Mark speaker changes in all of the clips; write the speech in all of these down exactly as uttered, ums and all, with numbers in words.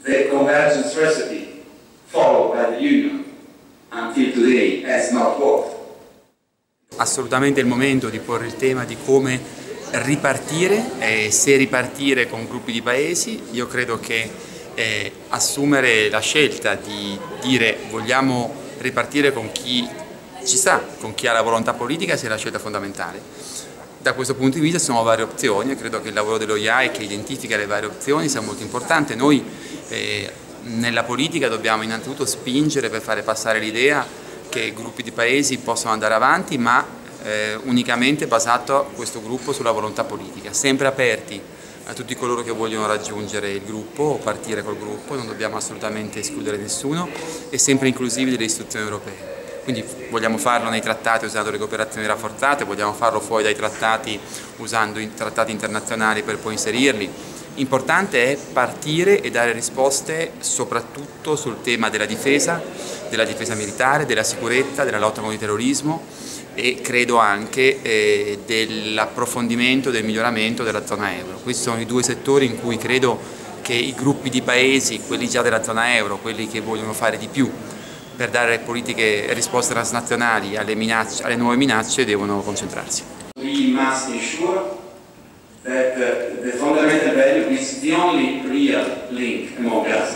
Speaker 1: the convergence recipe followed by the Union until today has not worked.
Speaker 2: Assolutamente è il momento di porre il tema di come ripartire e se ripartire con gruppi di paesi. Io credo che eh, assumere la scelta di dire vogliamo ripartire con chi ci sta, con chi ha la volontà politica sia la scelta fondamentale. Da questo punto di vista ci sono varie opzioni, io credo che il lavoro dell'O I A E che identifica le varie opzioni sia molto importante. Noi eh, nella politica dobbiamo innanzitutto spingere per fare passare l'idea che gruppi di paesi possono andare avanti, ma eh, unicamente basato questo gruppo sulla volontà politica, sempre aperti a tutti coloro che vogliono raggiungere il gruppo o partire col gruppo, non dobbiamo assolutamente escludere nessuno, e sempre inclusivi delle istituzioni europee. Quindi vogliamo farlo nei trattati usando le cooperazioni rafforzate, vogliamo farlo fuori dai trattati usando i trattati internazionali per poi inserirli. Importante è partire e dare risposte soprattutto sul tema della difesa, della difesa militare, della sicurezza, della lotta contro il terrorismo e credo anche eh, dell'approfondimento, del miglioramento della zona euro. Questi sono i due settori in cui credo che i gruppi di paesi, quelli già della zona euro, quelli che vogliono fare di più per dare politiche e risposte transnazionali alle, minacce, alle nuove minacce, devono concentrarsi.
Speaker 1: We must ensure that uh, the fundamental value is the only real link among us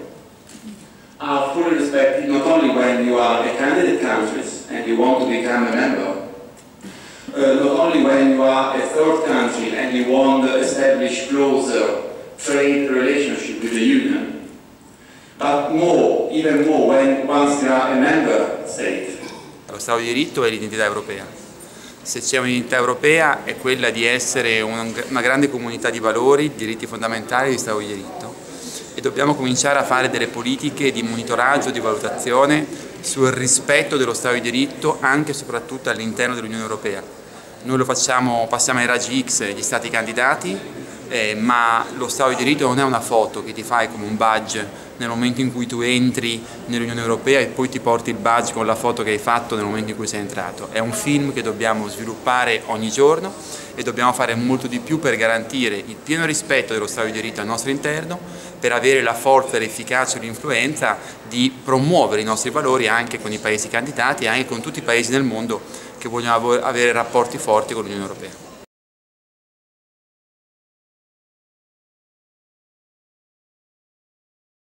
Speaker 1: are fully respected not only when you are a candidate country and you want to become a member, uh, not only when you are a third country and you want to establish closer trade relationship with the Union, but more, even more, when once you are a member state.
Speaker 2: Lo Stato di diritto è l'identità europea. Se c'è un'identità europea è quella di essere una, una grande comunità di valori, diritti fondamentali di Stato di diritto. E dobbiamo cominciare a fare delle politiche di monitoraggio, di valutazione sul rispetto dello Stato di diritto anche e soprattutto all'interno dell'Unione Europea. Noi lo facciamo, passiamo ai raggi X degli Stati candidati, eh, ma lo Stato di diritto non è una foto che ti fai come un badge nel momento in cui tu entri nell'Unione Europea e poi ti porti il badge con la foto che hai fatto nel momento in cui sei entrato. È un film che dobbiamo sviluppare ogni giorno e dobbiamo fare molto di più per garantire il pieno rispetto dello Stato di diritto al nostro interno, per avere la forza, l'efficacia e l'influenza di promuovere i nostri valori anche con i paesi candidati e anche con tutti i paesi del mondo che vogliono avere rapporti forti con l'Unione Europea.